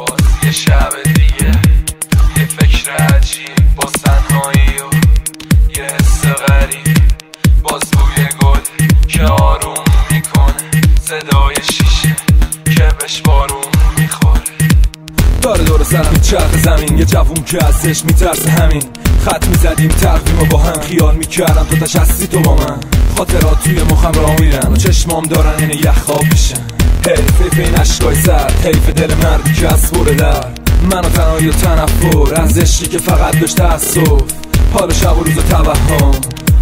باز یه شب دیگه، یه فکر عجیب با تنهایی و یه حس غریب، باز بوی گل که آروم میکنه، صدای شیشه که بهش بارون میخوره. داره دور سرم چرخ زمین، یه جوون که ازش میترسه همین. خط میزدیم تقویم و با هم خیال میکردم تو تشستی تو با من. خاطرات توی مخم راه میرن و چشمام دارن اینه یخاب میشن. حیف این عشقای سرد، حیف دل مردی که از بره در من و تنهایی و تنفر از عشقی که فقط داشت تأسف. حال شب و روز و توهم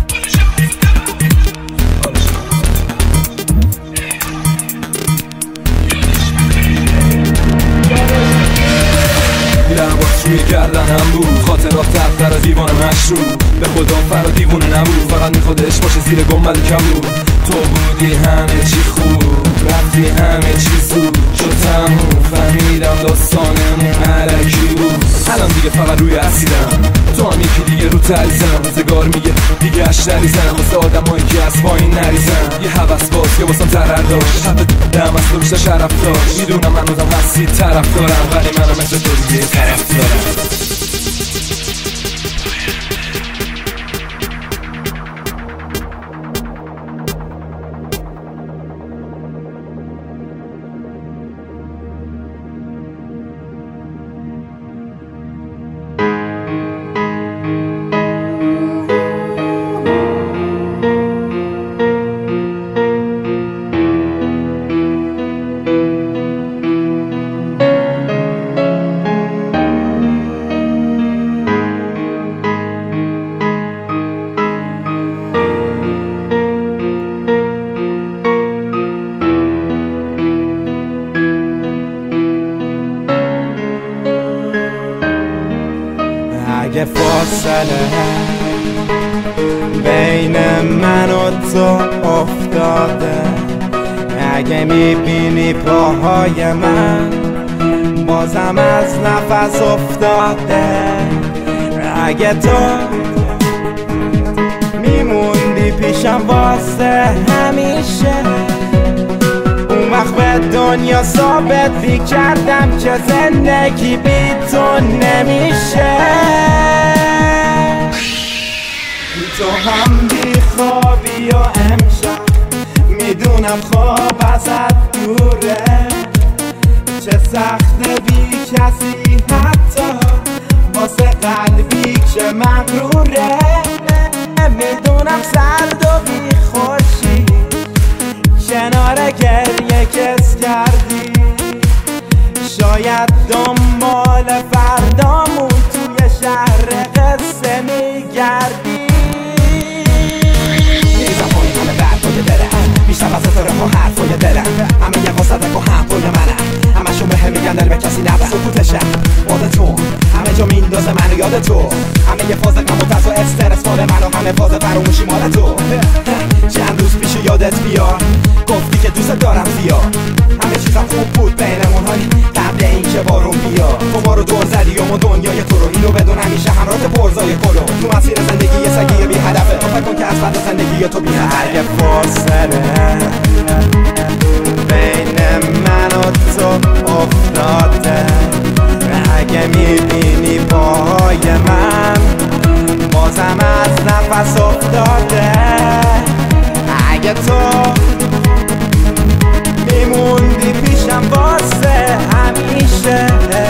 لباس روی گردنم بود، خاطرات تفتر از دیوان مشروب. به خودم فرا دیوونه نبود، فقط میخوادش باشه زیر گنبد کبود. تو بودی همه چی خوب، رفتی همه چی زود شد تموم. فهمیدم داستانمون علکی بود، الان دیگه فقط روی اسیدم. تو هم یکی دیگه رو تریزم، روزگار میگه دیگه اش نریزم. واسه آدمایی که از پایین نریزم، یه حوث باز که واسم ترر داشت. حب دم از تو بیشتر شرف داشت. میدونم من روزم هستی طرف دارم، ولی منم مثل تو دیگه طرف دارم. اگه فاصله بین من و تو افتاده، اگه میبینی پاهای من بازم از نفس افتاده، اگه تو میموندی پیشم واسه همیشه، اون وقت به دنیا ثابت میکردم که زندگی بی تو نمیشه. تو هم بی خوابی و امشب میدونم خواب ازت دوره، چه سخته بی کسی حتی واسه قلبی که مغروره. میدونم سرد و بی خوشی کنار گریه کس کردی، شاید دنبال فردامون توی شهر قصه میگردی. میریزم پایین همه برگای دلم، بیشتر از اتاره ها حرفای دلم، همه یه قصدک و هم پول منم، همشون به هم میگن دل به کسی نبه. سکوتشم عادتون همه جا میندازه منو یاد تو، همه یه فاز غم و ترس و استرس مال منو، همه فاز فراموشی مال تو. چند روز پیش یادت بیار گفتی که دوست دارم زیاد، همه چیزم خوب بود بینمون هایی قبل این که بارون بیاد. تو ما رو دور زدی و ما دنیای تو رو، اینو بدون همیشه همراهت پرزای کلو. تو مسیر زندگی یه سگی بی هدفه، تو فکر کن که از فردا زندگی تو بی هدفه. اگه فاصله بین من و تو افتاده، اگه میبینی پاهای من بازم از نفس افتاده، اگه تو میموندی پیشم واسه همیشه،